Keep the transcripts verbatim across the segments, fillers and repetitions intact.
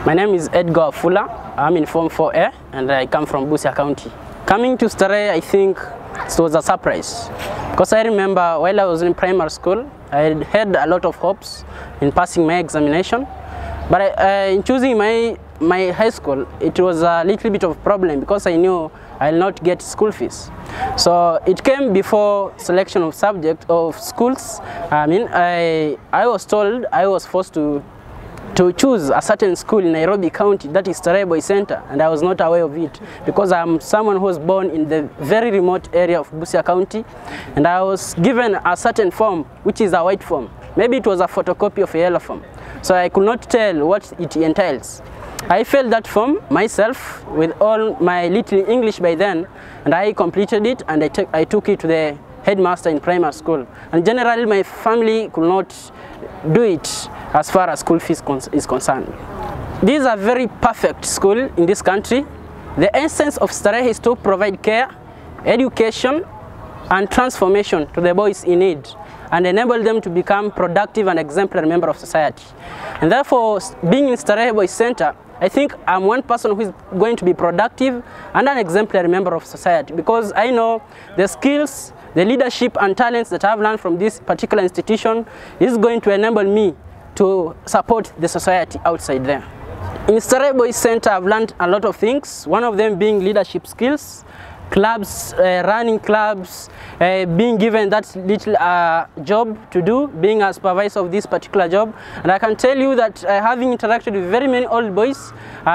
My name is Edgar Afula. I'm in Form four A and I come from Busia County. Coming to Starehe, I think it was a surprise because I remember while I was in primary school, I had a lot of hopes in passing my examination. But I, uh, in choosing my, my high school, it was a little bit of a problem because I knew I'll not get school fees. So it came before selection of subject of schools. I mean, I, I was told I was forced to to choose a certain school in Nairobi County, that is Starehe Boys Center, and I was not aware of it because I'm someone who was born in the very remote area of Busia County, and I was given a certain form, which is a white form. Maybe it was a photocopy of a yellow form, so I could not tell what it entails. I filled that form myself with all my little English by then, and I completed it, and I, I took it to the headmaster in primary school. And generally, my family could not do it as far as school fees is concerned. This is a very perfect school in this country. The essence of Starehe is to provide care, education, and transformation to the boys in need and enable them to become productive and exemplary member of society. And therefore, being in Starehe Boys Center, I think I'm one person who is going to be productive and an exemplary member of society because I know the skills, the leadership and talents that I've learned from this particular institution is going to enable me to support the society outside there. In Starehe Boys Center, I've learned a lot of things, one of them being leadership skills, clubs, uh, running clubs, uh, being given that little uh, job to do, being a supervisor of this particular job. And I can tell you that uh, having interacted with very many old boys,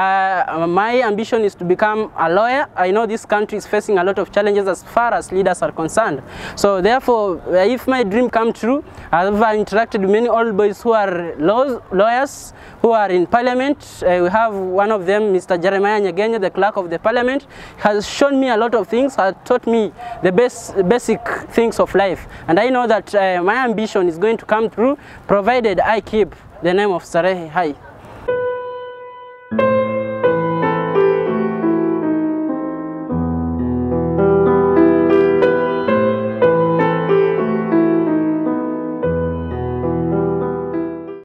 uh, my ambition is to become a lawyer. I know this country is facing a lot of challenges as far as leaders are concerned. So therefore, uh, if my dream comes true, I've interacted with many old boys who are laws, lawyers, who are in parliament. Uh, we have one of them, Mister Jeremiah Nyegenya, the clerk of the parliament, has shown me a lot of things, has taught me the best, basic things of life. And I know that uh, my ambition is going to come through, provided I keep the name of Starehe high.